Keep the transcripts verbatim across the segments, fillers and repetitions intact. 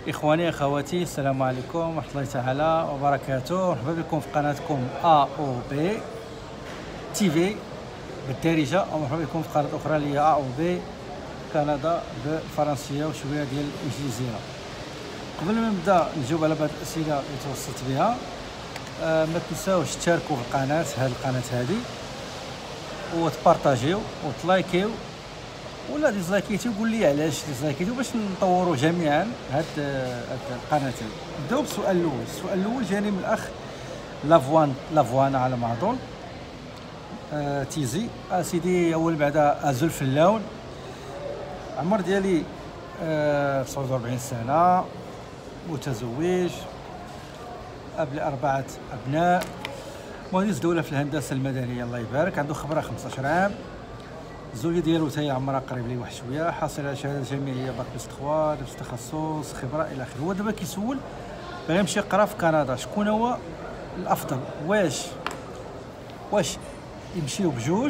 إخواني أخواتي، السلام عليكم ورحمة الله تعالى وبركاته. مرحبا بكم في قناتكم أ أو بي تي في بالدارجة، ومرحبا بكم في قناة أخرى اللي هي أ أو بي كندا بالفرنسية وشوية ديال الإنجليزية. قبل ما نبدا نجاوب على بعض الأسئلة اللي توصلت بها، آه ما تنساوش تشاركوا في القناة هذه القناة هذه، وتبارطاجيو وتلايكيو ولا ديزلايكيتي وقول لي علاش ديزلايكيتي باش نطوروا جميعا هاد هاد القناه. نبداو بالسؤال الاول. السؤال الاول جاني من الاخ لافوان لافوانا على ما اظن. آه تيزي اسيدي اول بعدا ازول في اللون، عمر ديالي آه تسعة وأربعين سنه، متزوج، اب لاربعه ابناء، مهندس دوله في الهندسه المدنيه الله يبارك، عنده خبره خمسة عشر عام. الزوجه ديالو تاهي عمرها قريب لي واحد شويه، حاصل على شهاده جامعيه باك بلس ثلاثة، نفس التخصص، خبره الى اخره. هو دابا كيسول باغي يمشي يقرا في كندا، شكون هو الافضل؟ واش واش يمشيو بجوج؟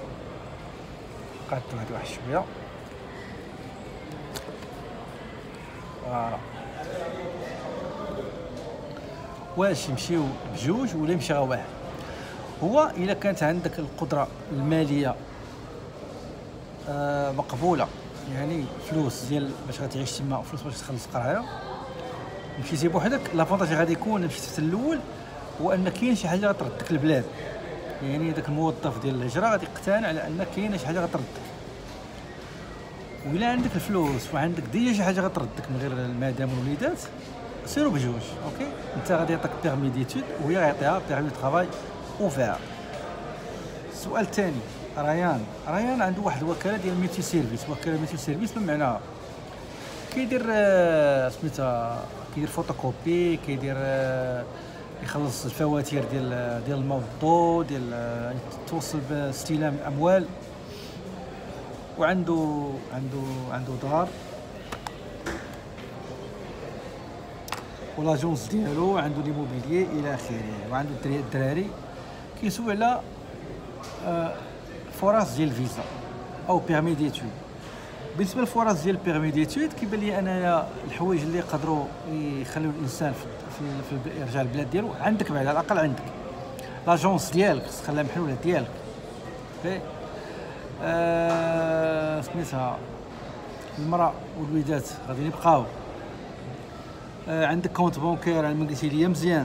قعدت هاد واحد شويه فوالا، واش يمشيو بجوج ولا يمشي غير واحد؟ هو الا كانت عندك القدره الماليه آه مقبوله، يعني فلوس ديال باش غتعيش تما وفلوس باش تخلص قرايه، مشيتي بوحدك، لافونتاج غادي يكون مشيتي في الاول هو ان كاين شي حاجه غتردك للبلاد. يعني داك الموظف ديال الهجره غادي يقتنع على ان كاينه شي حاجه غتردك. وإلا عندك الفلوس وعندك ديجا شي حاجه غتردك من غير المدام والوليدات، سيروا بجوج. اوكي، انت غادي يعطيك بيرمي ديتود وهي غيعطيها بيرمي ترافاي اوفير. السؤال الثاني، ريان ريان عنده واحد الوكاله ديال ميتي سيرفيس. وكاله ميتي سيرفيس من معناها كيدير سميتها كيدير فوتوكوبي، كيدير يخلص الفواتير ديال ديال الماء والضوء، ديال توصل باستلام الاموال، وعنده عنده عنده دار ولاجونس ديالو، عنده ليموبيليي الى اخره، وعنده الدراري. كيسول على فرص ديال الفيزا او بيرمي ديتود. بالنسبه للفرص ديال البيرمي ديتود كيبان لي انايا الحوايج اللي يقدروا يخليو الانسان في, في, في يرجع للبلاد ديالو، عندك بعد على الاقل عندك لاجونس ديالك تخليها محلوله ديالك. اوكي، آه سميتها المراه والوليدات غادي يبقاو. آه عندك كونت بونكير على ما قلتي لي مزيان.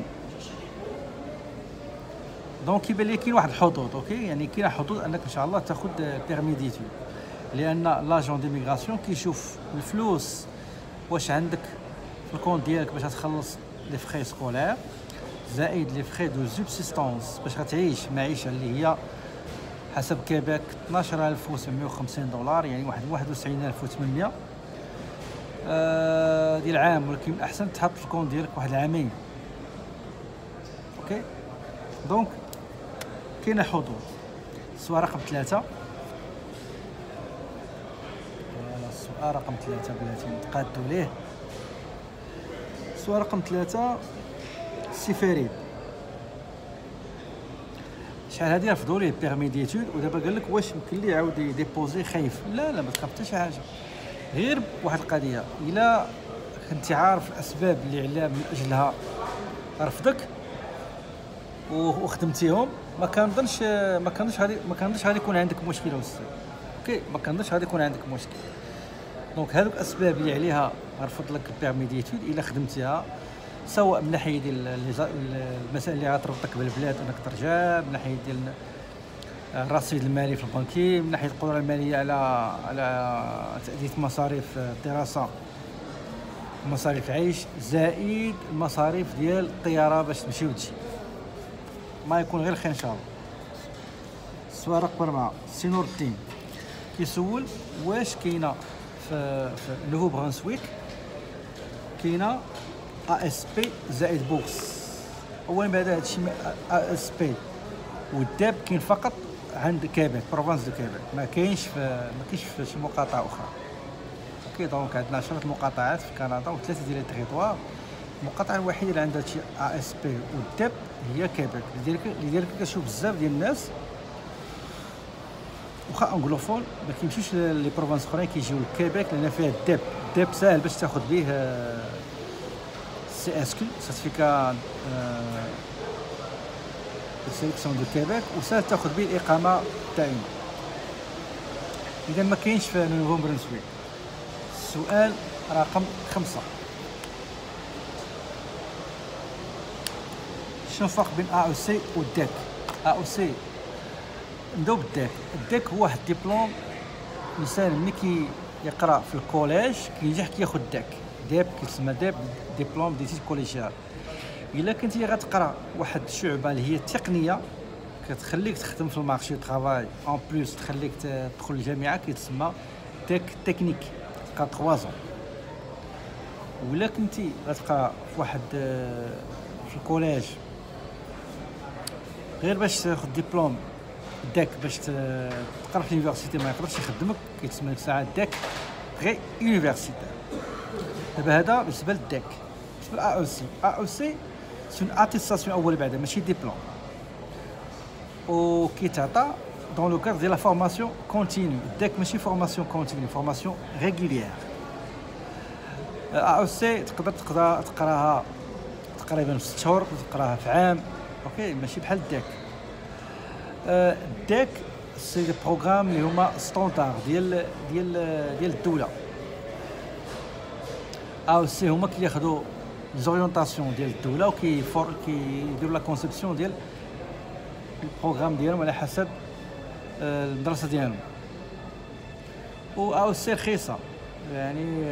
دونك كيبان لي كاين واحد الحظوظ. اوكي، يعني كاين حظوظ انك ان شاء الله تاخذ بيرمي ديتود، لان لاجون ديميغراسيون كيشوف الفلوس واش عندك في الكونت ديالك باش تخلص لي فخي سكولير، زائد لي فخي دو سوبسيستانس باش غتعيش معيشه اللي هي حسب كيباك اثناش ألف وسبعمية وخمسين دولار، يعني واحد واحد وتسعين ألف وثمانمية آه ديال العام. ولكن الاحسن تحط في الكونت ديالك واحد العامين. اوكي، دونك كاين حظوظ. السؤال رقم ثلاثة، السؤال رقم ثلاثة بلاتي نتقادو ليه. السؤال رقم ثلاثة، سي فريد شحال هادي رفضوا ليه بيرمي ديتود، ودابا قال لك واش يمكن ليه يعاود يديبوزي؟ خايف. لا لا، ما تخاف حتى شي حاجه، غير واحد القضيه، الا كنتي عارف الاسباب اللي على من اجلها رفضك وخدمتيهم، ما كنظنش ما كنظنش غادي ما كنظنش غادي يكون عندك مشكله وسط. اوكي، ما كنظنش غادي يكون عندك مشكل. دونك هذوك الاسباب اللي عليها رفض لك البيرمي ديتود، الا خدمتيها سواء من ناحيه ديال المسائل اللي غتربطك بالبلاد انك ترجع، من ناحيه ديال الرصيد المالي في البنكي، من ناحيه القدره الماليه على على تاديه مصاريف الدراسه ومصاريف العيش، زائد المصاريف ديال الطياره باش تمشي وتجي، ما يكون غير خير ان شاء الله. السؤال رقم أربعة، سي نور الدين كيسول واش كاينه في في نوفو برانسويك كاينه ا اس بي زائد بوكس. اولا بعد هادشي ا اس بي والداب كاين فقط عند كيبيك، بروفانس دو كيبيك، ما كاينش في ما كاينش في شي مقاطعه اخرى. اوكي، دونك عندنا عشرة مقاطعات في كندا وثلاثه ديال التريطوار. المقاطعه الوحيده اللي عندها شي ا اس بي والداب هي كيبيك. لذلك لذلك كنشوف بزاف ديال الناس واخا انغلوفون ما كيمشيوش لي بروفانس اخرين، كيجيو لكيبيك لان فيها الداب. الداب ساهل باش تاخذ به سي اس كيو سيرتيفيكا سيليكسيون دو كيبيك، وسهل تاخذ به الاقامه الدائمه. اذا ما كاينش في نوفو برنسويك. السؤال رقم خمسة، شنو الفرق بين ا او سي والداك؟ ا او سي نبداو بالداك. الداك هو واحد الدبلوم الانسان ملي كي يقرا في الكوليج كينجح كياخذ داك. داب كيتسمى داب ديبلوم ديتيد كوليجيال. الا كنتي غتقرا واحد الشعبه اللي هي التقنيه كتخليك تخدم في المارشي طرافاي اون بليس تخليك تدخل الجامعه كيتسمى داك تكنيك، تبقى ثلاثة زون. ولا كنتي غتبقى في واحد في الكوليج غير باش تاخذ ديبلوم داك باش تقرا في اليونيفرسيتي ما يقدرش يخدمك كيتسمى ديك الساعه داك غير يونيفرسيتي. دابا هذا بالنسبه للداك. بالنسبه للأ أو سي، أ أو سي سون اتيستاسيون اول بعدا ماشي ديبلوم، و كيتعطى دون لو كادر ديال لا فورماسيون كونتينيو. داك ماشي فورماسيون كونتينيو، فورماسيون ريغوليير. أ أو سي تقدر تقدر تقراها تقريبا في ست شهور، تقراها في عام، اوكي ماشي بحال الداك. الداك سي دي بروغرام اللي هما ستوندار ديال ديال ديال الدوله. او سي هما كياخذوا زوريونطاسيون ديال الدوله وكيفور كيديروا لا كونسيبسيون ديال البروغرام ديالهم على حسب المدرسه ديالهم. و او سي رخيصه، يعني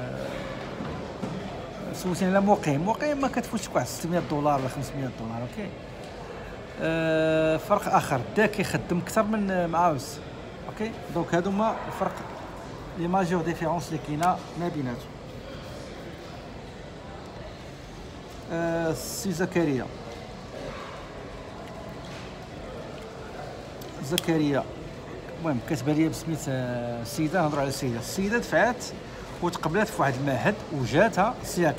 سولتيني على مقيم مقيم ما كتفوتش واحد ستمية دولار ولا خمسمية دولار، اوكي. أه فرق اخر، داك كيخدم اكثر من معاوس، اوكي. دونك هادو هما الفرق لي ماجور ديفيرونس اللي كاينه ما بيناتهم. أه سي زكريا زكريا المهم كاتبه لي بسميت السيده، نهضروا على السيده. السيده دفعات وتقبلات في واحد المعهد وجاتها سياك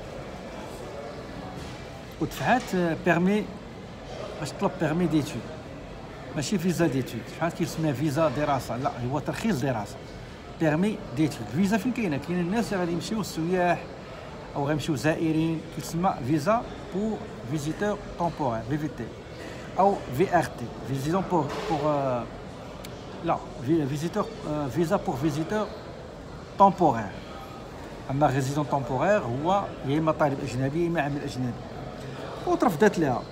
ودفعات بيرمي باش تطلب بيرمي ديتود، ماشي فيزا ديتود. شحال كيسميها فيزا دراسه؟ لا، هو ترخيص دراسه، بيرمي ديتود. فيزا فين كاينه؟ كاين الناس اللي غادي يمشيو السياح او غيمشيو زائرين، كيتسمى فيزا بور فيزيتور طومبورير في في تي او في ار تي فيزيتون بور بور لا فيزيتور فيزا بور فيزيتور طومبورير. اما ريزيدون طومبورير هو يا اما طالب اجنبي يا اما عامل اجنبي. وترفضت لها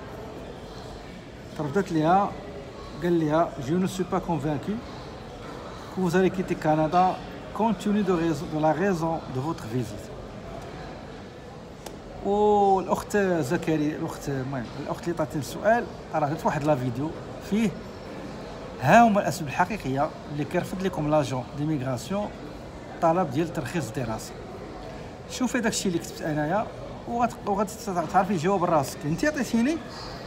ترفضت لها قال لها جو نو سوي با كونفانكو que vous allez quitter Canada compte tenu de, raison, de la raison de votre visite. والاخت زكريا الاخت المهم الاخت اللي عطاتني السؤال راه درت واحد لا فيديو فيه ها هما الاسباب الحقيقيه اللي كيرفض لكم لاجون ديميغراسيون طلب ديال ترخيص الدراسه. شوفي داكشي اللي كتبت انايا وغادي تعرفي جواب راسك. انت عطيتيني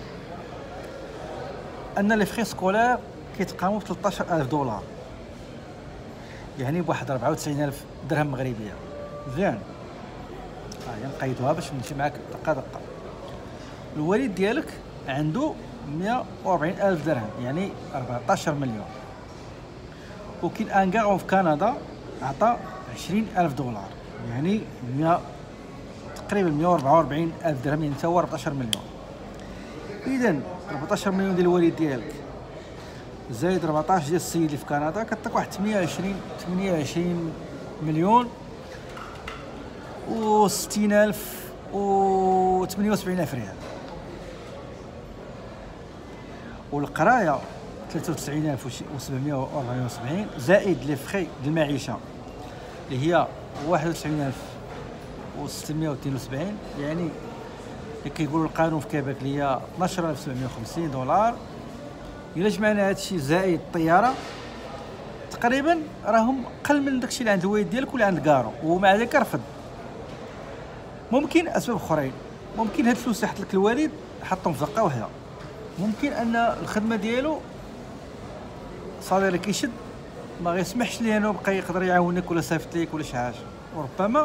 ان لي فري سكولير كيتقاموا ب ثلاثة عشر ألف دولار، يعني بواحد أربعة وتسعين ألف درهم مغربيه. مزيان، ها هي نقيدوها باش نمشي معاك دقه دقه. الوالد ديالك عنده مية وأربعين ألف درهم، يعني أربعطاش مليون. وكاين ان كارون في كندا عطى عشرين ألف دولار، يعني مية تقريبا مية وأربعة وأربعين ألف درهم، يعني حتى هو أربعطاش مليون. اذا أربعطاش مليون ديال الوالد ديالك زايد أربعطاش ديال السيد اللي في كندا كتعطيك واحد ثمانية وعشرين ثمانية وعشرين مليون و ستين ألف و ثمانية وسبعين ألف ريال. والقرايه ثلاثة وتسعين ألف وسبعمية وأربعة وسبعين زائد لي فخي ديال المعيشه اللي هي واحد وتسعين ألف وستمية واثنين وسبعين، يعني اللي كيقولوا القانون في كيباك اللي هي اثناش ألف وسبعمية وخمسين دولار. الا جمعنا هادشي زائد الطياره تقريبا راهم قل من داكشي اللي عند الوالد ديالك ولا عند كارو، ومع ذلك رفض. ممكن اسباب اخرين، ممكن هاد الفلوس اللي حط لك الوالد حطهم في زقه وحده، ممكن ان الخدمه ديالو صافي اللي كيشد ما غيسمحش ليه انه بقى يقدر يعاونك ولا صيفط ليك ولا شي حاجه. وربما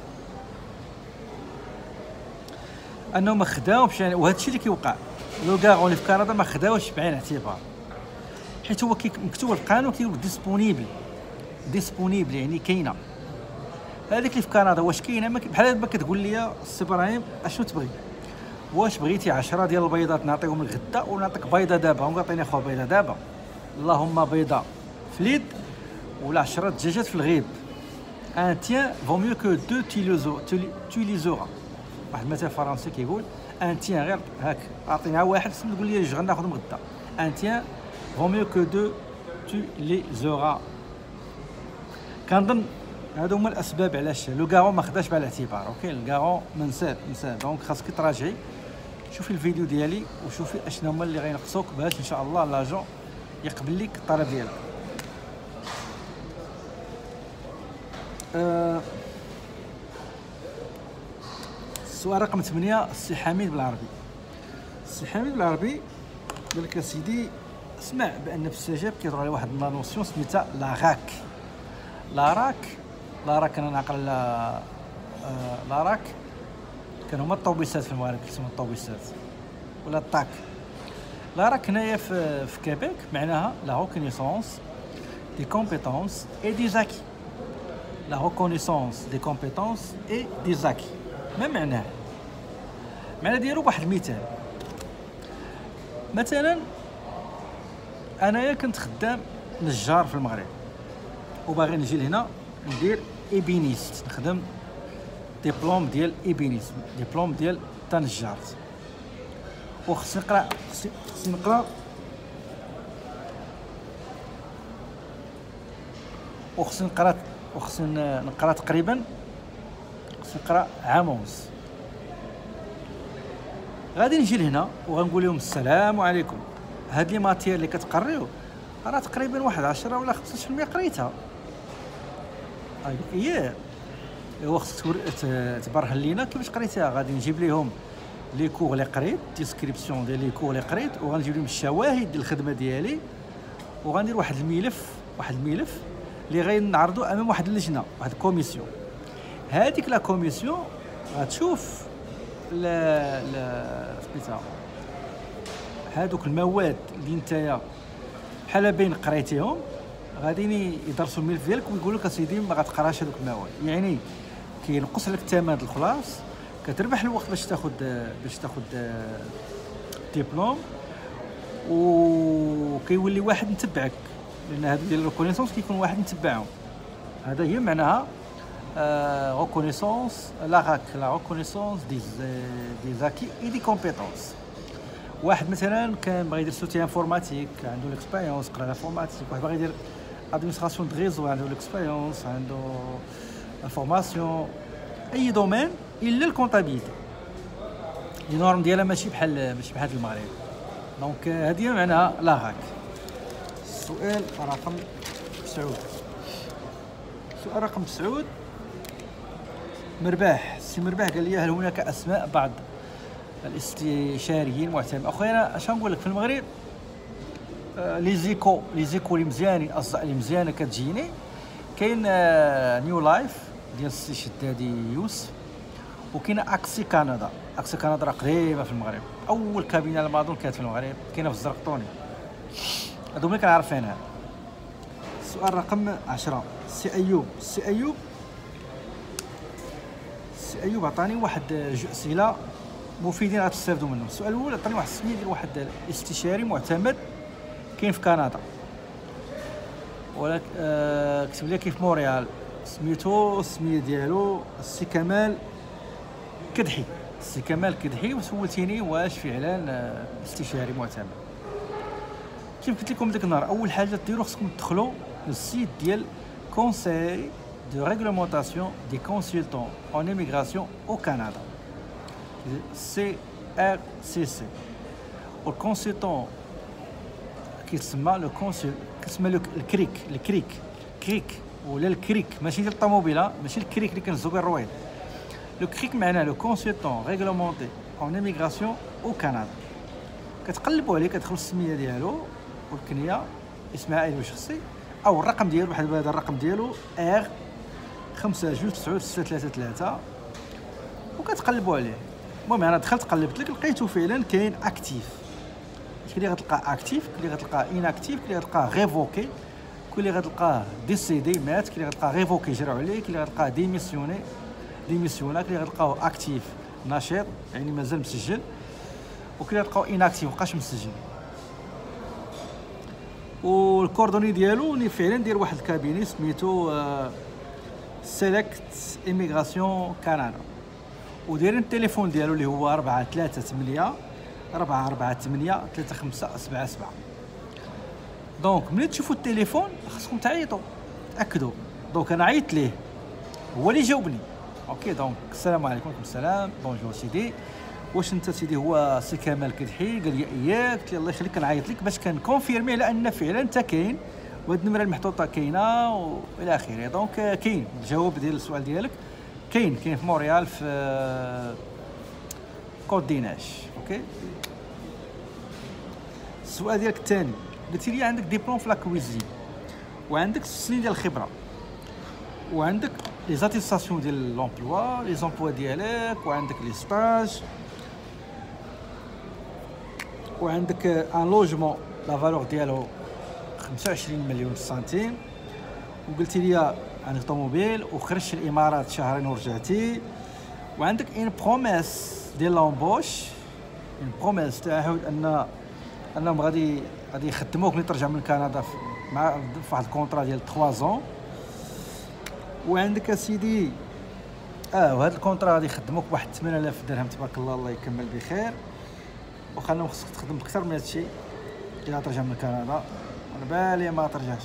انه ما خداوش، يعني وهذا الشيء اللي كيوقع لو كاغون اللي في كندا ما خداوش بعين اعتبار، حيت هو مكتوب القانون كيقول ديسپونيبل ديسپونيبل يعني كاينه. هذيك اللي في كندا واش كاينه؟ بحال دابا كتقول لي السي ابراهيم اشنو تبغي؟ واش بغيتي عشرة ديال البيضات نعطيهم لك غدا ونعطيك بيضه دابا ونعطيني خويا بيضه دابا، اللهم بيضه في اليد ولا عشرة دجاجات في الغيب. ان تيان فو ميو كو دو tu les auras. واحد المثل فرنسي كيقول ان تيان غير هاك اعطيني واحد تقول لي جي غناخذهم غدا. ان تيان فو ميو كو دو tu les auras. كنظن هادو هما الاسباب علاش لو كارون ما خداش بعين الاعتبار. اوكي الكارون منساه منساه دونك خاصك تراجعي شوفي الفيديو ديالي وشوفي اشنو هما اللي غينقصوك باش ان شاء الله لاجون يقبل لك الطلب ديالك. أه السؤال رقم ثمانية السي حميد بالعربي. السي حميد بالعربي قال لك سيدي اسمع بان في السجاب كيهضروا على واحد لا نوسيون سميتها لا راك. لا راك لا راك انا نعقل لا لا راك كانوا هما الطوبيسات في المغرب كيسموا الطوبيسات ولا الطاك. لا راك هنايا في في كيبيك معناها لا ريكونيسونس دي كومبيتونس اي دي زاكي. لا ريكونيسونس دي كومبيتونس اي دي زاكي ما معناه؟ معنى ديالو بواحد المثال. مثلا انايا كنت خدام نجار في المغرب وباغي نجي لهنا ندير ايبينيست، نخدم ديبلوم ديال ايبينيست، ديبلوم ديال تا نجارت، وخصني نقرا خصني نقرا وخصني نقرا وخصني نقرا تقريبا خصني نقرا عام ونص. غادي نجي لهنا وغنقول لهم السلام عليكم، هاد لي ماتير اللي كتقريو راه تقريبا واحد عشرة ولا خمسطاش في المية قريتها. اييه ايوا خصك تبرهن لينا كيفاش قريتها. غادي نجيب لهم لي كور اللي قريت، ديسكريبسيون ديال لي كور اللي قريت، وغنجيب لهم الشواهد ديال الخدمه ديالي، وغندير واحد الملف واحد الملف اللي غنعرضو امام واحد اللجنه، واحد الكوميسيون. هذيك لا كوميسيون غتشوف لا لا سميتها هادوك المواد اللي نتايا بحال بين قريتيهم، غادي يدرسوا الملف ديالك ويقولوا لك اسيدي ما غتقراش هذوك المواد، يعني كينقص لك الثمن الخلاص، كتربح الوقت باش تاخذ باش تاخذ ديبلوم، وكيولي واحد متبعك، لان هادو ديال الريكونيسونس كيكون واحد متبعهم. هذا هي معناها ريكونيسونس لا راك لا ريكونيسونس دي دي زاكي اي دي كومبيتونس. واحد مثلا كان باغي يدير سوتي انفورماتيك عنده ليكسبيريونس قرا انفورماتيك، واحد باغي يدير ادمينستراسيون دو ريزو عنده ليكسبيريونس عنده انفورماسيون، اي دومين الا الكونطابيليتي لي نورم ديالها ماشي بحال ماشي بحال المغرب. دونك هذه معناها لا راك. السؤال رقم تسعود. السؤال رقم تسعود مرباح. السي مرباح قال لي هل هناك اسماء بعض الاستشاريين المعتمدين؟ اخويا انا اش نقول لك، في المغرب آه لي زيكو لي زيكو اللي مزيانين، اصدقاء اللي مزيانه كتجيني. كاين آه نيو لايف ديال السي شدادي يوسف، وكاين اكسي كندا. اكسي كندا راه قديمه في المغرب، اول كابينه على ما اظن كانت في المغرب، كاينه في الزرقطوني. هادو اللي كنعرفينها. السؤال رقم عشرة السي ايوب. السي ايوب السي ايوب عطاني واحد جوج اسئله مفيدين غتستافدوا منهم. السؤال الاول عطاني واحد السميه ديال واحد الاستشاري معتمد كاين في كندا، ولكن آه كتب لي كيف مونريال، سميتو السميه ديالو السي كمال كدحي. السي كمال كدحي، وسولتيني واش فعلا آه استشاري معتمد. كيف قلت لكم ديك النهار، اول حاجه ديروا خصكم تدخلوا للسيت ديال كونساي دو ريغلومونطاسيون دي كونسلتون اون ايميغراسيون او كندا، سي ار سي سي. والكونسلتون كيتسمى لو كونسل كيتسمى لو الكريك الكريك كريك ولا الكريك، ماشي ديال الطوموبيله، ماشي الكريك اللي كنهزو به الرويض. لو كريك معناه لو كونسلتون ريغلومونتي اون ايميغراسيون او كندا. كتقلبوا عليه، كتدخل السميه ديالو والكنيه، اسم عائلي وشخصي، او الرقم ديالو. بحال هذا الرقم ديالو ار خمسة جوج تسعود ستة ثلاثة ثلاثة، وكتقلبوا عليه. المهم انا دخلت قلبت لك لقيتو فعلا كاين اكتيف. كاين اللي غتلقى اكتيف، كاين اللي غتلقى ان اكتيف، كاين اللي غتلقى ريفوكي، اللي غتلقاه ديسيدي مات، كاين اللي غتلقاه ريفوكي جراو عليه، كاين اللي غتلقاه ديميسيوني ديميسيونا، كاين اللي غتلقاه اكتيف نشيط يعني مازال مسجل، وكاين اللي غتلقاو اناكتيف مابقاش مسجل. والكوردوني ديالو اللي فعلا دير واحد الكابيني سميتو سيليكت ايميغراسيون كندا، ودايرين التليفون ديالو اللي هو أربعة ثلاثة ثمانية أربعة أربعة ثمانية ثلاثة خمسة سبعة سبعة. دونك ملي تشوفوا التليفون خاصكم تعيطوا تاكدوا. دونك انا عيطت ليه هو اللي جاوبني. اوكي دونك السلام عليكم. وعليكم السلام. بونجور سيدي، واش انت سيدي هو سي كمال كدحي؟ قال لي اياك. قلت له الله يخليك كنعيط لك باش كنكونفيرمي على ان فعلا انت كاين وهاد النمره المحطوطه كاينه والى اخره. دونك كاين الجواب ديال السؤال ديالك، كاين كاين في مونريال في كود ديناش. اوكي السؤال ديالك الثاني قلتي لي عندك ديبلوم في لا كويزين وعندك سنين ديال الخبره وعندك لي زاتيستاسيون ديال لومبلوا لي زومبلوا ديالك وعندك لي ستاج وعندك ان لوجمون لا فالور ديالو خمسة وعشرين مليون سنتيم، وقلتي لي عندك طوموبيل وخرجت الامارات شهرين ورجعتي، وعندك ان بروميس ديال لومبوش، ان بروميس تعهد ان انهم غادي غادي يخدموك ملي ترجع من كندا مع في واحد الكونطرا ديال ثلاثة زون. وعندك اسيدي اه وهذا الكونطرا غادي يخدموك بواحد ثمانية آلاف درهم تبارك الله، الله يكمل بخير، وخلنا خصك تخدم اكثر من هادشي الا ترجع من كندا. انا بالي ما ترجعش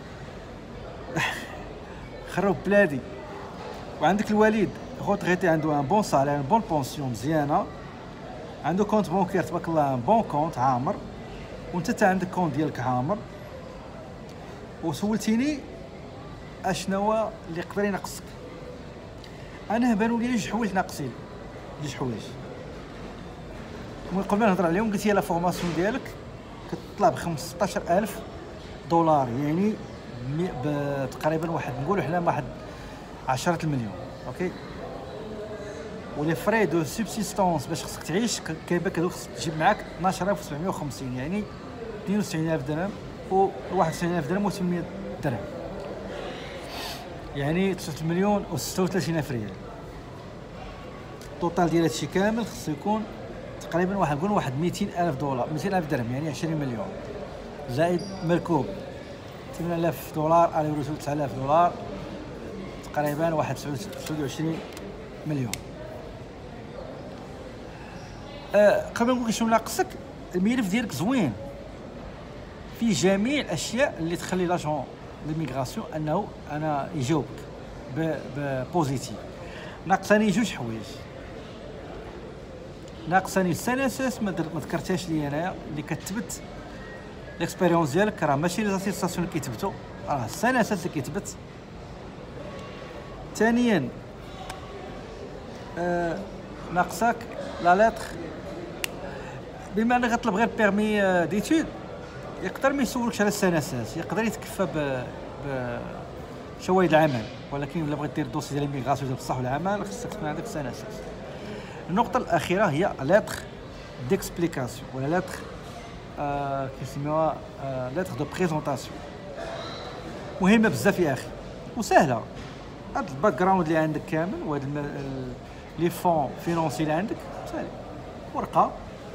خرب بلادي. وعندك الوالد غوتغيتي عنده ان بون سالير ان بون بونسيون مزيانه، عنده كونت بونكير تبارك الله ان بون كونت عامر، وانت تا عندك كونت ديالك عامر. وسولتيني اشنو اللي يقدر ينقصك. انا بانوا لي جوج حوايج ناقصين، جوج حوايج قبل ما نهضر عليهم. قلت لي لا فورماسيون ديالك كتطلع ب خمسطاش ألف دولار، يعني تقريبا واحد نقولوا حنا واحد عشرة المليون. اوكي ولي فري دو سوبسيستونس باش خصك تعيش كيبقى هذوك خصك تجيب معاك اثناش ألف وسبعمية وخمسين، يعني اثنين وتسعين ألف درهم و واحد وتسعين ألف درهم و ثمانمية درهم، يعني ثلاثة مليون و ستة وثلاثين ألف ريال. التوتال ديال هادشي كامل خصو يكون تقريبا واحد نقول واحد مئتين ألف دولار مئتين ألف درهم، يعني عشرين مليون زائد مركوب ثمانية آلاف دولار على رسول تسعة آلاف دولار، تقريبا واحد تسعة وعشرين مليون. أه قبل ما نقول شنو ناقصك، الملف ديالك زوين في جميع الاشياء اللي تخلي لاجون ليميغراسيون انه انا يجاوبك ببوزيتيف. ناقصاني جوج حوايج، ناقصاني السناسس ما ذكرتهاش لي انايا اللي كتثبت ليكسبيريونس ديالك، راه ماشي لي زاتيستاسيون اللي كيثبتوا، راه السناسس اللي كيثبت. ثانيا آه ناقصك لا لاتر، بما انك غطلب غير بيرمي ديتود يقدر ما يسولكش على السناسس، يقدر يتكفى ب بشواهد العمل، ولكن الا بغيت دير دوسي ديال الميغراسيون ديال الصح والعمل خصك تكون عندك السناسس. النقطه الاخيره هي لاتر ديكسبليكاسيون ولا لاتر آه كيسميوها آه لاتر دو بريزونطاسيون، مهمه بزاف يا اخي وسهله. هاد الباك جراوند اللي عندك كامل وهاد لي فون فينونسي اللي عندك سهل، ورقه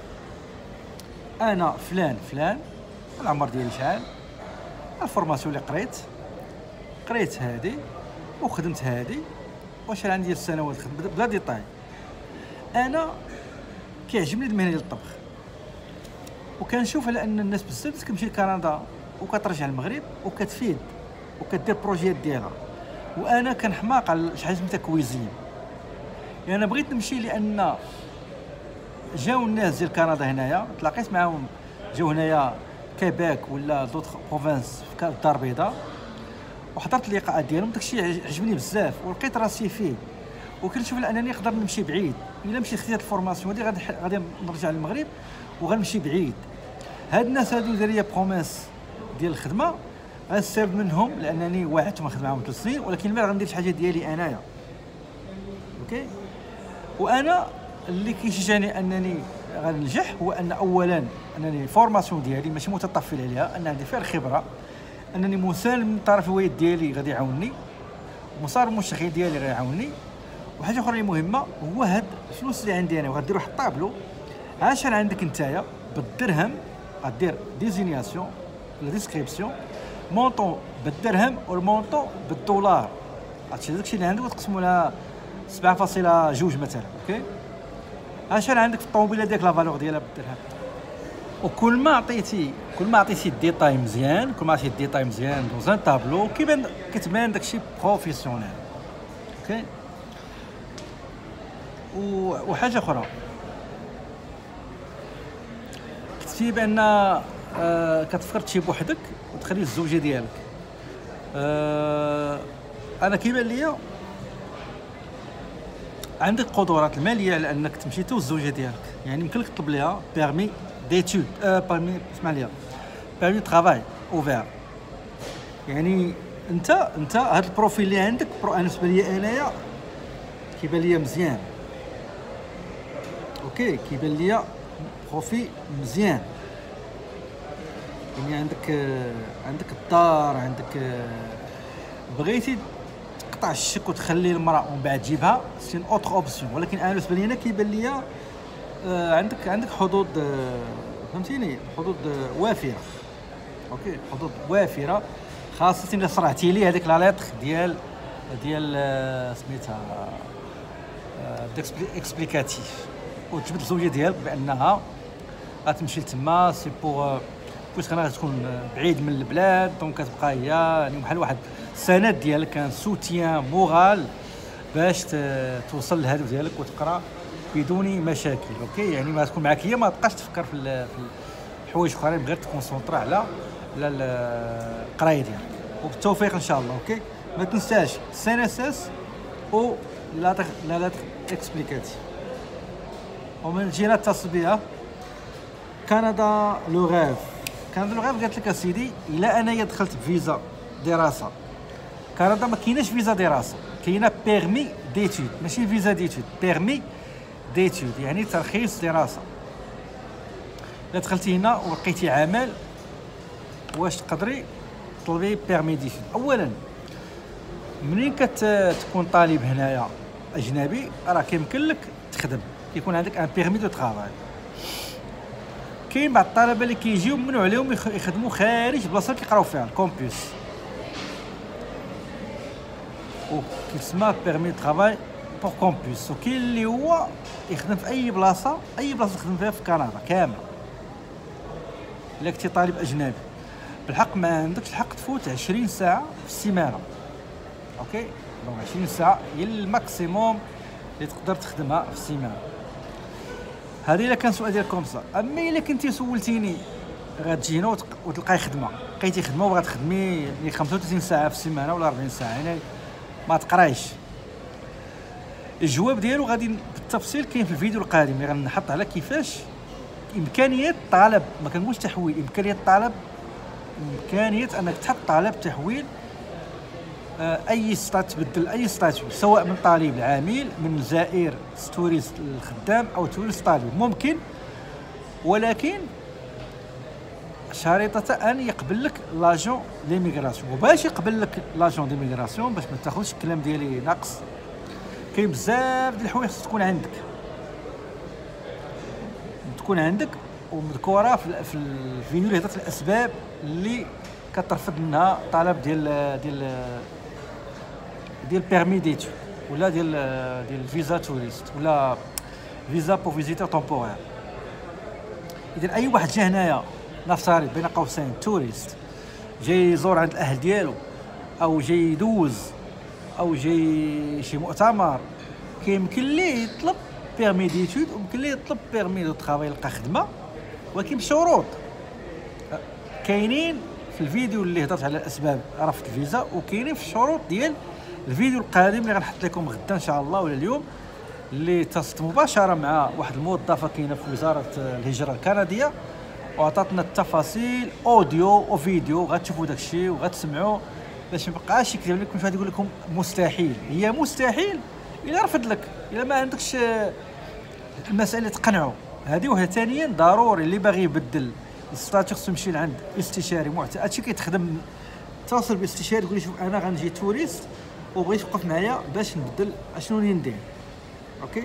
انا فلان فلان العمر ديالي شحال، الفورماسيون اللي قريت قريت هادي وخدمت هادي وشحال عندي السنوات خدمت بلا ديطاي. انا كيعجبني المهنه ديال الطبخ، وكنشوف على ان الناس بزاف كتمشي لكندا وكترجع للمغرب وكتفيد وكدير بروجيات ديالها، وانا كنحماق على شحال سميتها كويزين. يعني انا بغيت نمشي لان جاو الناس ديال كندا هنايا تلاقيت معاهم، جاو هنايا كيباك ولا دوطخ بروفانس في الدار البيضاء وحضرت اللقاءات ديالهم، داكشي عجبني بزاف ولقيت راسي فيه، وكنشوف انني نقدر نمشي بعيد. الا مشيت خديت الفورماسيون هادي غادي غادي نرجع للمغرب وغنمشي بعيد. هاد الناس هادو دار ليا بروميس ديال الخدمه غنستافد منهم لانني وعدتهم نخدم معاهم ثلاث سنين، ولكن ما غندير شي حاجه ديالي انايا. اوكي وانا اللي كيشجعني انني غننجح هو ان اولا انني الفورماسيون ديالي ماشي متطفل عليها، ان عندي فيها الخبره، انني مسالم من طرف الوالد ديالي غادي يعاونني، ومسار المشغل ديالي غيعاونني. وحاجه اخرى اللي مهمه هو هاد الفلوس اللي عندي انا، وغادير واحد الطابلو عشان عندك نتايا بالدرهم، غدير ديزينياسيون ولا ديسكريبسيون مونطون بالدرهم والمونطون بالدولار. هادشي داكشي اللي عندك وتقسموا لها سبعة فاصلة جوج مثلا. اوكي، عشان عندك في الطوموبيله ديالك لا فالور ديالها بالدرهم. وكل ما عطيتي كل ما عطيتي الديتاي مزيان، كل ما عطيتي الديتاي مزيان دوزان طابلو كيبان كتبان داكشي بروفيسيونيل. اوكي، وحاجه اخرى كتبتي بان آه كتفكر تمشي بوحدك وتخلي الزوجه ديالك. آه انا كيبان ليا عندك قدرات الماليه على انك تمشي تو الزوجه ديالك، يعني يمكن لك تطلب ليها بيرمي ديتود، آه بيرمي اسمع ليا بيرمي طرافاي اوفير. يعني انت انت هذا البروفيل اللي عندك برو انا بالنسبه لي انايا كيبان ليا مزيان. اوكي، كيبان ليا بروفيل مزيان. يعني عندك آه عندك الدار، عندك آه بغيتي تقطع الشك وتخلي المراه ومن بعد تجيبها سين اوتر اوبسيون، ولكن انا بالنسبه لي انا كيبان ليا آه عندك عندك حظوظ آه فهمتيني، حظوظ آه وافره. اوكي، حظوظ وافره، خاصه الا صرعتي لي هذيك لا ليتر ديال ديال آه سميتها آه اكسبليكاتيف، وتجبد الزوجه ديالك بانها غتمشي لتما سي بوغ بويسك انا غتكون بعيد من البلاد، دونك كتبقى هي يعني بحال واحد السند ديالك، كان سوتيان مورال باش توصل للهدف ديالك وتقرا بدون مشاكل. اوكي، يعني ما تكون معاك هي ما تبقاش تفكر في الحوايج اخرين، غير تكونسونطرا على على القرايه ديالك. وبالتوفيق ان شاء الله. اوكي، ما تنساش سي ان اس اس او لا لا لا اكسبليكاتيف. ومن جينا اتصل بها كندا لو غاف. كندا لو غاف قالت لك اسيدي الا انايا دخلت بفيزا دراسه كندا ما كايناش فيزا دراسه، كاينه بيرمي ديتود، ماشي فيزا ديتود، بيرمي ديتود يعني ترخيص دراسه. الا دخلتي هنا ولقيتي عمل واش تقدري تطلبي بيرمي ديتود. اولا منين كتكون طالب هنايا اجنبي راه كيمكن لك تخدم، كيكون عندك ان بيرمي دو طرافاي. كاين بعض الطلبه اللي كيجيو ممنوع عليهم يخدموا خارج البلاصه اللي كيقراو فيها الكومبوس، وكيسمى بيرمي طرافاي بور كومبوس. وكاين اللي هو يخدم في اي بلاصه، اي بلاصه تخدم فيها في كندا كامله. الا كنتي طالب اجنبي بالحق ما عندكش الحق تفوت عشرين ساعه في السيمانه. اوكي، دونك عشرين ساعه هي الماكسيموم اللي تقدر تخدمها في السيمانه. هذه الا كان سؤال ديالكم صح. اما الا كنتي سولتيني غتجي هنا وتلقاي خدمه، لقيتي خدمه وغتخدمي خمسة وثلاثين ساعه في السيمانه ولا أربعين ساعه، يعني ما تقرايش. الجواب ديالو غادي بالتفصيل كاين في الفيديو القادم اللي غنحط على كيفاش امكانيه الطلب، ما كنقولش تحويل، امكانيه الطلب، امكانيه انك تحط طلب تحويل اي ستات، تبدل اي ستاتيو سواء من طالب العامل، من زائر توريست الخدام او توريست طالب، ممكن، ولكن شريطه ان يقبل لك لاجون ليميغراسيون. وباش يقبل لك لاجون ليميغراسيون، باش ما تاخذش الكلام ديالي ناقص، كاين بزاف ديال الحوايج خص تكون عندك تكون عندك ومذكوره في الفيديو اللي هضرت الاسباب اللي كترفض منها طلب ديال ديال ديال بيرمي ديتود ولا ديال ديال فيزا توريست ولا فيزا بو فيزيتور تومبورير. اذا اي واحد جا هنايا نفترض بين قوسين توريست، جاي يزور عند الاهل ديالو او جاي يدوز او جاي شي مؤتمر، كيمكن ليه يطلب بيرمي ديتود ويمكن ليه يطلب بيرمي دو طرافاي يلقى خدمه، ولكن بشروط كاينين في الفيديو اللي هضرت على الاسباب رفض الفيزا، وكاينين في الشروط ديال الفيديو القادم اللي غنحط لكم غدا ان شاء الله ولا اليوم، اللي اتصلت مباشره مع واحد الموظفه كاينه في وزاره الهجره الكنديه وعطاتنا التفاصيل اوديو وفيديو، غتشوفوا داك الشيء وغتسمعوا باش ما يبقاش يكذب لكم شي واحد يقول لكم مستحيل. هي مستحيل الا رفض لك، الا ما عندكش المساله تقنعوا. هذه وهي. ثانيا ضروري اللي باغي يبدل الستاتيو خصو يمشي لعند استشاري معتمد، هادشي كيتخدم اتصل باستشاري يقول لي شوف انا غنجي توريست وبغيت توقف معايا باش نبدل اشنو اللي ندير. اوكي.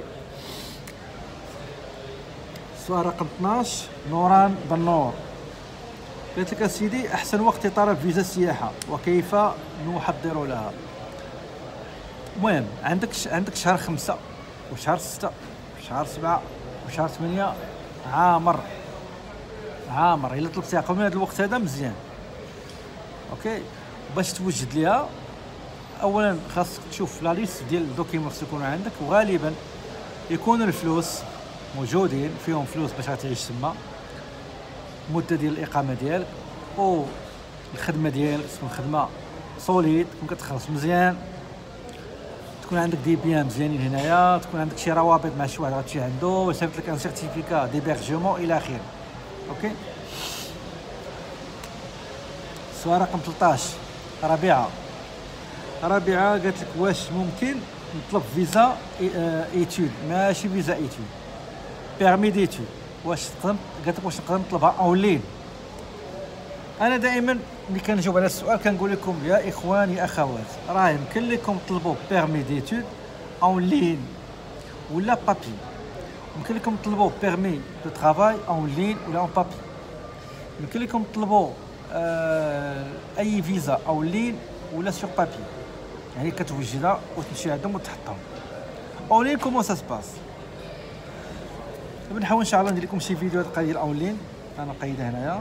السؤال رقم اثناش نوران بنور قالت لك اسيدي احسن وقت لطلب فيزا السياحه وكيف نحضر لها. المهم عندك عندك شهر خمسة وشهر ستة وشهر سبعة وشهر ثمانية عامر عامر الا طلبتيها قبل هذا الوقت هذا مزيان. اوكي. باش توجد ليها اولا خاصك تشوف لا ليست ديال الدوكيمون خصو يكونوا عندك، وغالبا يكون الفلوس موجودين فيهم فلوس باش غتعيش تما، المده ديال الاقامه ديالك والخدمه ديالك تكون خدمه سوليد تكون كتخلص مزيان، تكون عندك دي بيان مزيانين هنايا، تكون عندك شي روابط مع شي واحد غتمشي عنده وصيفط لك ان سيرتيفيكا ديبيرجمون الى اخره. اوكي. السؤال رقم ثلاثطاش ربيعه ربيعه قالت لك واش ممكن نطلب فيزا ايتود ماشي فيزا ايتود بيرمي ديتود، واش تقدر قالت لك واش نقدر نطلبها اونلاين؟ انا دائما ملي كنجاوب على السؤال كنقول لكم يا اخواني يا اخوات راه يمكن لكم تطلبوا بيرمي ديتود اونلاين ولا بابي، يمكن لكم تطلبوا بيرمي دو طرافاي اونلاين ولا اون بابي، يمكن لكم تطلبوا آه اي فيزا اونلاين ولا سور بابي، يعني كتوجدها وتمشي عندهم وتحطهم اونلاين. كومون سا سباس؟ بنحاول ان شاء الله ندير لكم شي فيديو هاد القضيه الاونلاين. انا نقيدها هنايا.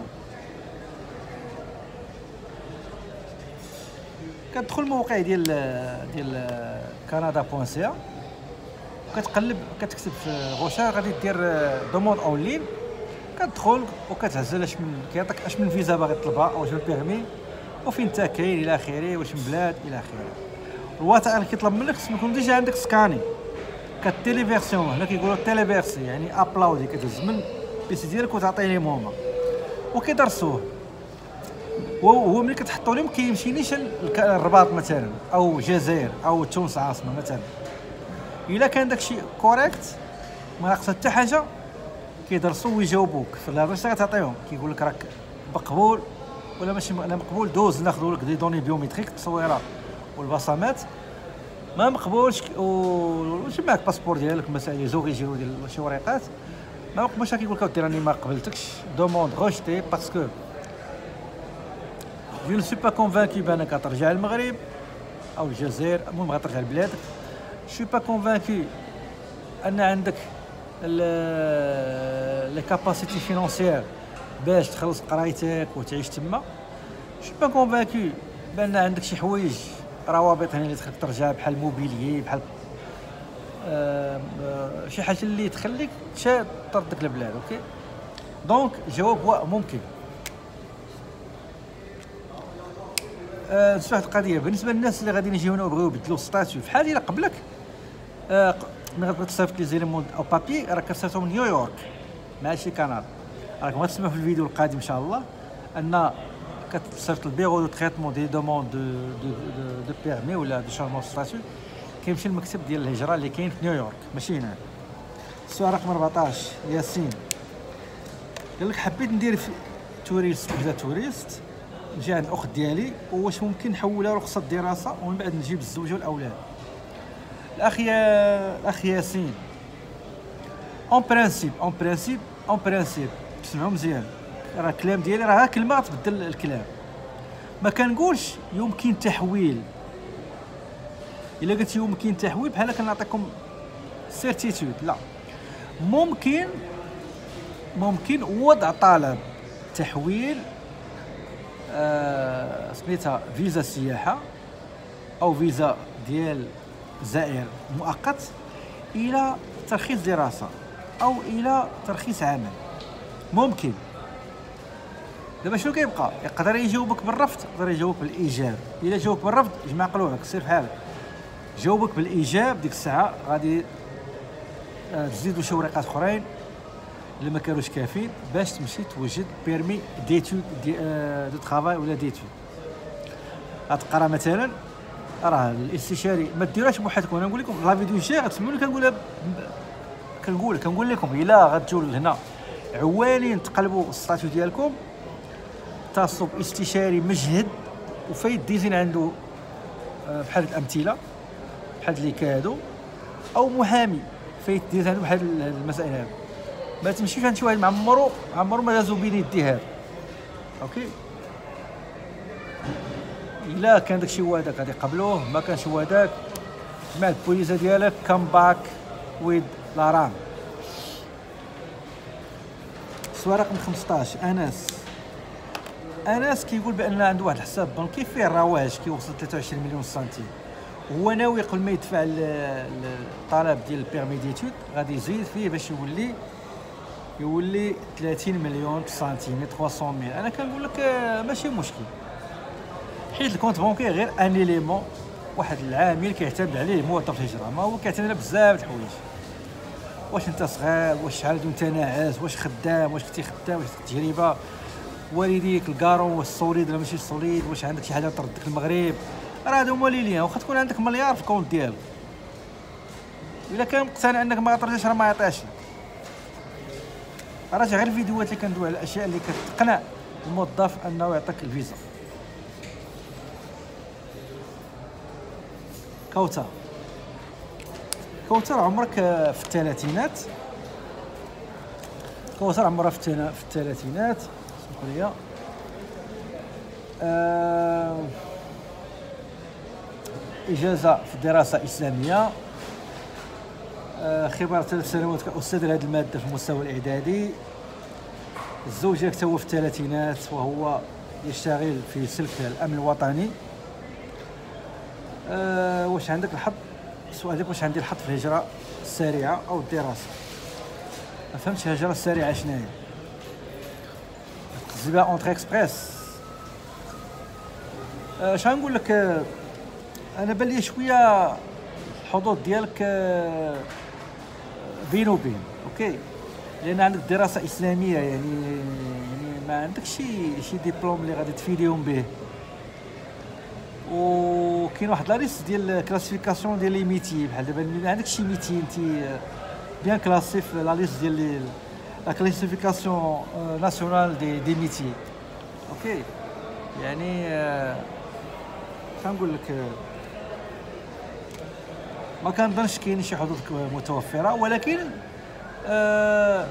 كتدخل الموقع ديال ديال كندا بوان سي وكتقلب كتكتب في غوشار غادي دير دوموند اونلاين، كتدخل وكتعزل اش من كيعطيك اش من فيزا باغي تطلبها او اش من بيرمي وفين انت كاين الى اخره واش من بلاد الى اخره. الوثائق اللي كيطلب منك خصك يكون ديجا عندك سكاني كتيليفيرسيون، هنا كيقولوا تيليفيرسي يعني ابلاودي، كتهز من البيسي ديالك وتعطيه لهم هما وكيدرسوه. وهو ملي كتحطوا لهم كيمشينيش الرباط مثلا او الجزائر او تونس عاصمه مثلا، الا كان داكشي كوريكت ما ناقصه حتى حاجه كيدرسوا ويجاوبوك في الهضره اللي غتعطيهم. كيقول لك راك مقبول ولا ماشي مقبول، دوز ناخذوا لك دي دوني بيوميتريك التصويره والبصمات، ما مقبولش واش معاك باسبور ديالك مسائل لي زوريجينو ديال شي وريقات ما مقبولش، كيقول لك راني ما قبلتكش دوموند روجتي باسكو جو نو سوي با كونفانكي بانك غترجع للمغرب او الجزائر، المهم غترجع لبلادك. جو با كونفانكي ان عندك لي كاباسيتي فينانسيير باش تخلص قرايتك وتعيش تما. جو با كونفانكي بان عندك شي حوايج روابط هنا اللي تخليك ترجع بحال موبيليي بحال آه آه شي حاجه اللي تخليك تردك للبلاد. اوكي. دونك الجواب هو ممكن. نسمع واحد القضيه بالنسبه للناس اللي غاديين يجيونا ويبغيو يبدلوا ستاتيو بحال اللي قبلك، آه ملي غتبغي تصيفط لي زيليمون او بابي راك كتصيفطهم من نيويورك ماشي كندا. راكم غتسمعوا في الفيديو القادم ان شاء الله ان كتصيفط البيرو دو تريتمون دي دوموند دو دو دو بيرمي ولا دو شارمون ستاتيو كيمشي للمكتب ديال الهجره اللي كاين في نيويورك ماشي هنا. السؤال رقم أربعطاش ياسين قال لك حبيت ندير في توريست فيزا توريست نجي عند الاخت ديالي واش ممكن نحولها رخصه دراسه ومن بعد نجيب الزوجه والاولاد. الاخ يا الاخ ياسين اون برانسيب اون برانسيب اون برانسيب تسمعوا مزيان، راه الكلام ديالي راه كلمه تبدل الكلام. ما كنقولش يمكن تحويل، الا قلت يمكن تحويل بحال كنعطيكم سيرتيتود، لا، ممكن ممكن وضع طلب تحويل آه سميتها فيزا سياحه او فيزا ديال زائر مؤقت الى ترخيص دراسه او الى ترخيص عمل. ممكن. دابا شنو كيبقى؟ يقدر يجاوبك بالرفض، يقدر يجاوبك بالايجاب. الا جاوبك بالرفض جمع قلوبك سير في حالك. جاوبك بالايجاب ديك الساعه غادي آه تزيدوا شي ورقات اخرين اللي ما كانوش كافيين باش تمشي توجد بيرمي ديتود دي آه دو طرافاي ولا ديتود. غتقرا مثلا راه الاستشاري ما ديروهاش بوحدكم. انا نقول لكم لا فيديو الجاي غتسمعوني كنقولها كنقول كنقول لكم الا غتجوا لهنا عوالين تقلبوا الستاتيو ديالكم اتصلوا باستشاري مجهد وفايت ديزين عنده بحال هاد الامثله بحال اللي كادو، او محامي فايت ديزين عنده بحال المسائل هادو. ما تمشيش عند شي واحد معمرو عمرو ما دازو بين يدي هذا. اوكي، الا كان داكشي هو هذاك غادي يقبلوه، ما كانش هو هذاك مع البوليزه ديالك كام باك ويد لارام. السؤال رقم خمسطاش، انس انس كيقول بان عنده واحد الحساب بنكي فيه رواج كيوصل ثلاثة وعشرين مليون سنتيم، هو ناوي قبل ما يدفع الطلب ديال البيرمي ديتود غادي يزيد فيه باش يولي يولي ثلاثين مليون سنتيم ثلاثمية ميل. انا كنقول لك ماشي مشكل، حيت الكونت بونكي غير ان اليمون، واحد العامل كيعتمد عليه موظف الهجره، ما هو كيعتمد على بزاف د الحوايج. واش انت صغير، واش شحال انت ناعس، واش خدام، واش كنتي خدام، واش تجربه والديك الكارون، واش سوليد ولا ماشي سوليد، واش عندك شي حاجه تردك المغرب، راه هادو هما اللي ليا. واخا تكون عندك مليار في الكونت ديالك، الا كان مقتنع انك ما غترجعش راه ما يعطيهاش لك. راجع غير الفيديوهات اللي كندوي على الاشياء اللي كتقنع الموظف انه يعطيك الفيزا. كوثر كوثر عمرك في الثلاثينات، كوثر عمرها في في الثلاثينات. اسمحوا لي. آه... اجازه في الدراسه الاسلاميه، آه... خبره ثلاث سنوات كاستاذ لهذه الماده في المستوى الاعدادي. الزوج ديالك هو في الثلاثينات وهو يشتغل في سلك الامن الوطني. آه... واش عندك الحظ؟ السؤال ديالك واش عندي الحظ في الهجره السريعه او الدراسه؟ ما فهمتش الهجره السريعه شنو هي؟ تقصدي اونتري اكسبريس؟ اش غنقول لك، انا بان لي شويه الحظوظ ديالك بين وبين. اوكي، لان عندك دراسه اسلاميه، يعني يعني ما عندكش شي شي ديبلوم اللي غادي تفيديهم به. وكاين واحد لا ليست ديال كلاسيفيكاسيون ديال لي ميتي، بحال دابا ما عندكش شي ميتي انت بيان كلاسي في لا ليست ديال لا كلاسيفيكاسيون ناسيونال دي دي ميتي. اوكي، يعني كنقول لك ما كنظنش كاين شي حظوظ متوفره، ولكن آه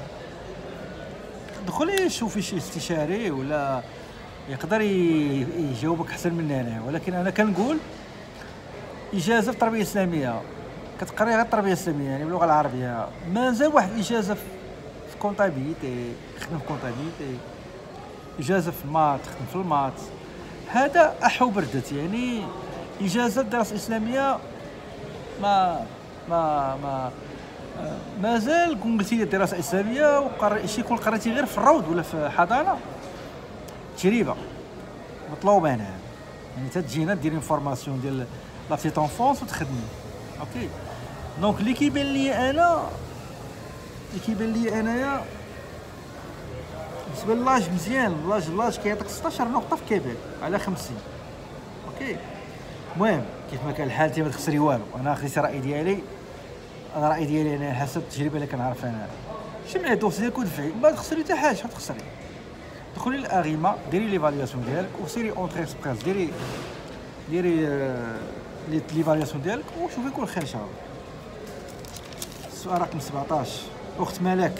دخلي شوفي شي استشاري ولا يقدر يجاوبك احسن مني انا. ولكن انا كنقول اجازه في التربيه الاسلاميه، كتقري غير التربيه الاسلاميه يعني باللغه العربيه. مازال واحد اجازه في كونطابيليتي، خدم في كونطابيليتي، اجازه في المات، خدم في المات، هذا احو بردت. يعني اجازه دراسه اسلاميه ما ما ما مازال كون قلتي لي دراسه اسلاميه وقر شي يكون قريتي غير في الروض ولا في حضانه، تجربه مطلوبه هنا. يعني تجينا ديري فورماسيون ديال لا بتيت انفونس وتخدمي. اوكي، دونك اللي كيبان لي انا اللي كيبان لي انايا بالنسبه لاج مزيان، لاج لاج كيعطيك ستطاش نقطه في كيبيك على خمسين. اوكي، المهم كيف ما كان الحال انت ما تخسري والو. انا خديت الراي ديالي، انا الراي ديالي انا حسب التجربه اللي كنعرف انا. جمعي الدوسي ديالك ودفعي، ما تخسري حتى حاجه. تخسري دخلي للاغيما، ديري ليفالياسيون ديالك وسيري اونتري اكسبريس، ديري ديري آه ليفالياسيون ديالك وشوفي كل خير ان شاء الله. السؤال رقم سبعطاش، اخت مالك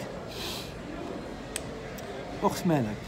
اخت مالك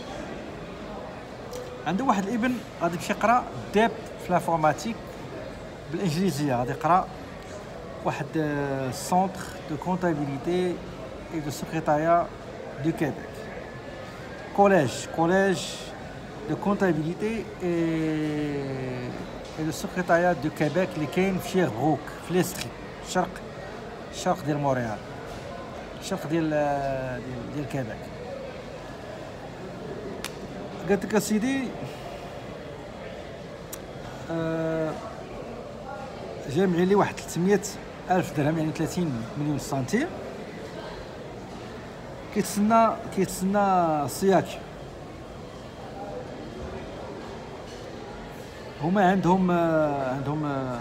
عنده واحد الابن غادي يمشي يقرا ديب في لافورماتيك بالانجليزيه، غادي يقرا واحد سونتر دو كونتابيليتي اي دو سكرتاريا دو كيبيك، كوليج كوليج دو كونتابيليتي اي دو سكرتاريا دو كيبيك اللي كاين في شيربروك في ليستري، الشرق الشرق ديال مونريال، الشرق ديال ديال, ديال كيبيك. قالت لك اسيدي آه جامعي لي واحد ثلاثمية ألف درهم يعني ثلاثين مليون سنتيم، كيتسنى كيتسنى صياكي. هما عندهم آه عندهم آه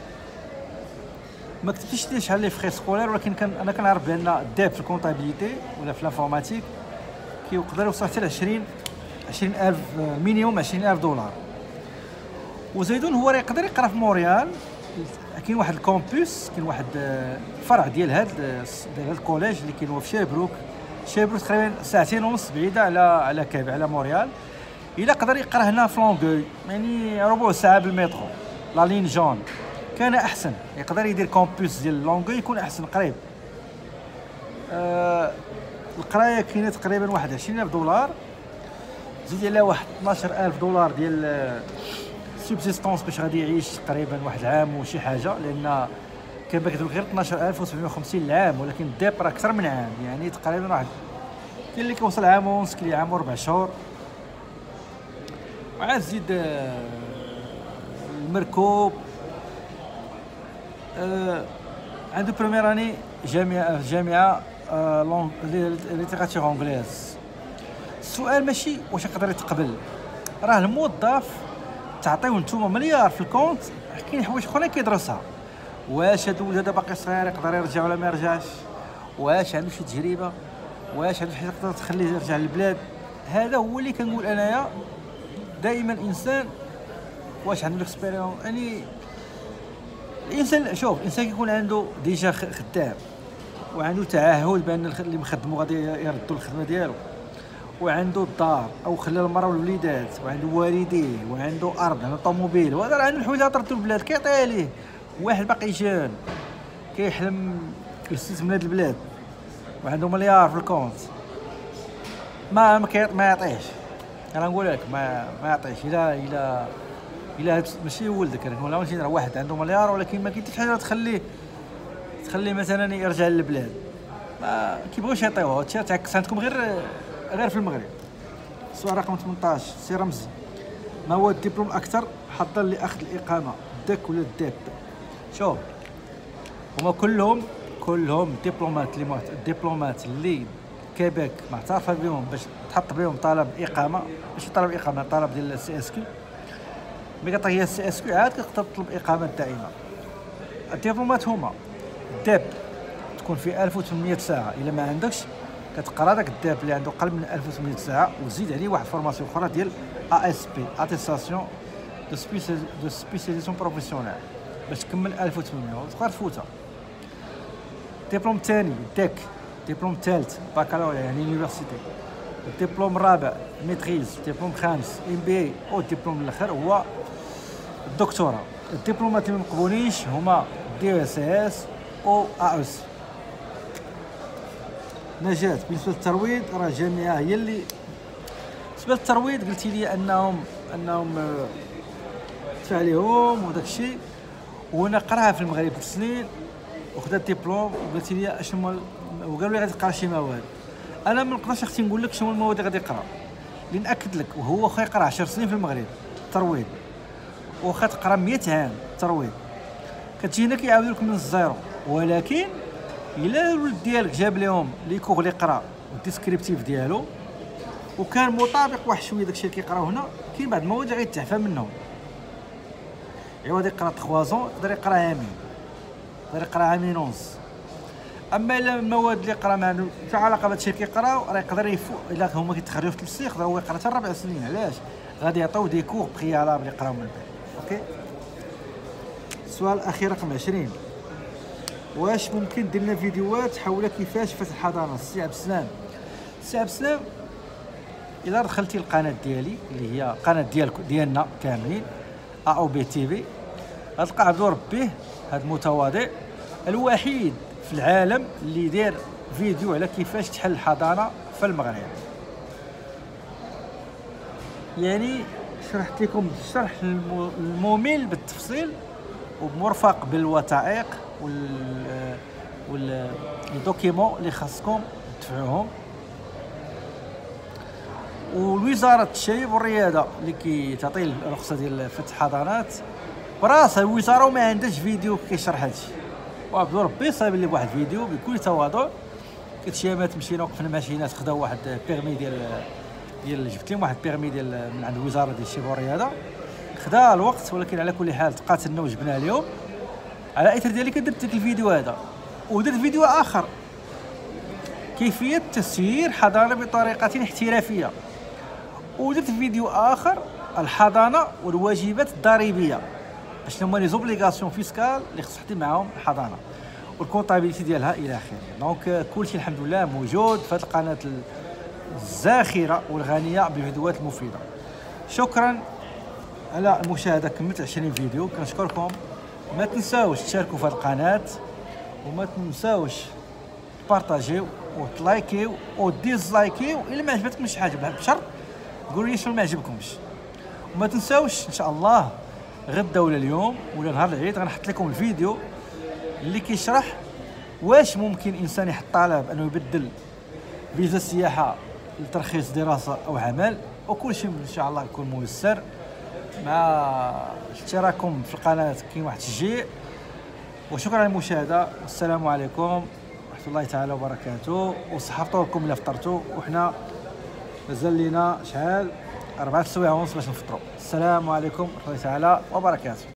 ما كتبتيش لي شحال لي فخي سكولير، ولكن كان انا كنعرف بان الديب في الكونطابيليتي ولا في لافورماتيك كيقدر يوصل حتى ل عشرين عشرين ألف مينيموم عشرين ألف دولار. وزيدون هو راه يقدر يقرا في مونريال، كاين واحد الكومبوس، كاين واحد فرع ديال هاد ديال هاد الكوليج اللي كاين هو في شيربروك. شيربروك تقريبا ساعتين ونص بعيده على على كاب على مونريال. الا قدر يقرا هنا في لونغوي يعني ربع ساعه بالمترو لا لين جون كان احسن. يقدر يدير كومبوس ديال لونغوي يكون احسن قريب. آه القرايه كاينه تقريبا واحد عشرين ألف دولار، زيد عليها واحد اثناش ألف دولار ديال سوبسيستونس باش غادي يعيش تقريبا واحد العام وشي حاجه، لان كان باك غير اثناش ألف وسبعمية وخمسين العام، ولكن الديب راه اكثر من عام، يعني تقريبا واحد كاين اللي كيوصل عام ونص، كاين اللي عام وربع شهور. وعاد زيد المركوب. آه عنده بروميير اني جامعه جامعه آه ليتيراتور اونغليز. السؤال ماشي واش يقدر يتقبل، راه الموظف تعطيوه نتوما مليار في الكونت، كاين حوايج اخرين كيدرسها. واش هاد الولد باقي صغير يقدر يرجع ولا ما يرجعش؟ واش عنده شي تجربه؟ واش عنده شي حاجه تقدر تخليه يرجع للبلاد؟ هذا هو اللي كنقول انايا دائما. الانسان واش عنده الاكسبيريون؟ يعني الانسان شوف، الانسان كيكون عنده ديجا خدام وعنده تعهد بان اللي مخدمو غادي يردوا الخدمه ديالو، وعنده الدار او خلى المراه والوليدات، وعنده والديه، وعنده ارض، عنده طوموبيل، وهذا راه عنده الحوايج اللي تردوا البلاد كيعطيها ليه. واحد باقي جان كيحلم يستثمر من هاد البلاد وعنده مليار في الكونت، ما ما يعطيهش. انا نقول لك ما ما يعطيش. الا الا الا ماشي ولدك، انا نقول ماشي راه واحد عنده مليار ولكن ما كاين حاجه تخليه تخليه مثلا يرجع للبلاد، ما كيبغيوش يعطيوه. هادشي تعكس عندكم غير غير في المغرب. السؤال رقم ثمنطاش سي رمزي: ما هو الدبلوم اكثر حظا لاخذ الاقامه، الدك ولا الديب؟ شوف، هما كلهم كلهم دبلومات اللي الدبلومات اللي كيبيك معترفه بهم باش تحط بهم طلب اقامه، ماشي طلب اقامه، طلب ديال السي اس كيو. ملي كطيح هي السي اس كيو عاد كتقدر تطلب اقامه دائمه. الدبلومات هما الديب تكون في ألف وثمانمية ساعه، الا ما عندكش كتقرا داك الديب اللي عنده قل من ألف وثمانمية ساعه، وزيد عليه واحد فورماسيون اخرى ديال ا اس بي اتيستاسيون دو دو سبيسياليزاسيون بروفيسيونيل باش تكمل ألف وثمانمية وتقدر تفوتها. الدبلوم الثاني ديك، الدبلوم الثالث باكالوريا يعني يونيفرسيتي، الدبلوم الرابع ميتريز، الدبلوم الخامس ام بي اي، او الدبلوم الاخر هو الدكتوراه. الدبلومات اللي مقبولينش هما دي اس اس او ا اس. نجاة، بالنسبه للترويض راه الجامعه هي اللي بالنسبه للترويض قلتي لي انهم انهم دفع عليهم وداك الشيء، وانا قراها في المغرب ثلاث سنين وخذ الدبلوم، وقلتي لي اشنو وقالوا لي غادي تقرا شي مواد. انا ما نقدرش اختي نقول لك شنو المواد اللي غادي يقرا، لان ناكد لك وهو واخا يقرا عشر سنين في المغرب الترويض، واخا تقرا مية عام الترويض، كتجي هنا كيعاودوا لك من الزيرو. ولكن الا الولد ديالك جاب لهم لي كور اللي قرا والديسكريبتيف ديالو وكان مطابق واحد شويه داكشي اللي كيقراو هنا، كاين بعض المواد اللي غيتعفى منهم. عوض يقرا ثلاثة زون يقدر يقرا عامين، يقدر يقرا عامين ونص. اما الا المواد اللي قرا ما عنده حتى علاقه بهادشي اللي كيقراو راه يقدر يفوق. الا هما كيتخرجوا في ثلاث سنين يقدر هو يقرا حتى ربع سنين. علاش؟ غادي يعطيو دي كور بريالابل يقراو من بعد. اوكي. السؤال الاخير رقم عشرين: واش ممكن دير لنا فيديوهات حول كيفاش فتح الحضانه؟ السي عبد السلام. السي عبد السلام، الا دخلتي القناه ديالي اللي هي قناه ديالك ديالنا كاملين ا او بي تي في، غتلقى عبد ربيه هذا المتواضع الوحيد في العالم اللي دار فيديو على كيفاش تحل الحضانه في المغرب. يعني شرحت لكم الشرح الممل بالتفصيل ومرفق بالوثائق وال وال الدوكيمون اللي خاصكم تدفعوهم. ووزاره الشباب والرياضه اللي كتعطي الرخصه ديال فتح حضانات براسها الوزاره وما عندهاش فيديو كيشرح هادشي. وعبد ربي صايب لي واحد فيديو بكل تواضع. كنت يامات مشينا وقفنا مع شي ناس خداو واحد بيرمي ديال ديال جبت لهم واحد بيرمي ديال من عند الوزاره ديال الشباب والرياضه، خدا الوقت ولكن على كل حال تقاتلنا وجبنا اليوم. على اثر ذلك درت ديك الفيديو هذا، ودرت فيديو اخر كيفيه تسيير حضانه بطريقه احترافيه، ودرت فيديو اخر الحضانه والواجبات الضريبيه، اشنو هما لي زوبليغاسيون فيسكال اللي خص تحدي معاهم الحضانه والكونطابيليتي ديالها الى اخره. دونك كلشي الحمد لله موجود في هذه القناه الزاخره والغنيه بالفيديوهات المفيده. شكرا على المشاهده، كملت عشرين فيديو، كنشكركم. ما تنساوش تشاركوا في هذه القناه، وما تنساوش تبارطاجيو وتلايكيو وديزلايكيو الا ما عجبتكم شي حاجه، بشرط قولوا لي شنو ما عجبكمش. وما تنساوش ان شاء الله غدا ولا اليوم ولا نهار العيد غنحط لكم الفيديو اللي كيشرح واش ممكن انسان يحط طلب انه يبدل فيزا السياحه لترخيص دراسه او عمل، وكل شيء ان شاء الله يكون ميسر مع اشتراككم في القناه كاين واحد التشجيع. وشكرا على المشاهده، والسلام عليكم ورحمه الله تعالى وبركاته. وصحه فطوركم الا فطرتوا، وحنا مازال لينا شحال أربعة سوايع ونص باش نفطروا. السلام عليكم ورحمه الله تعالى وبركاته.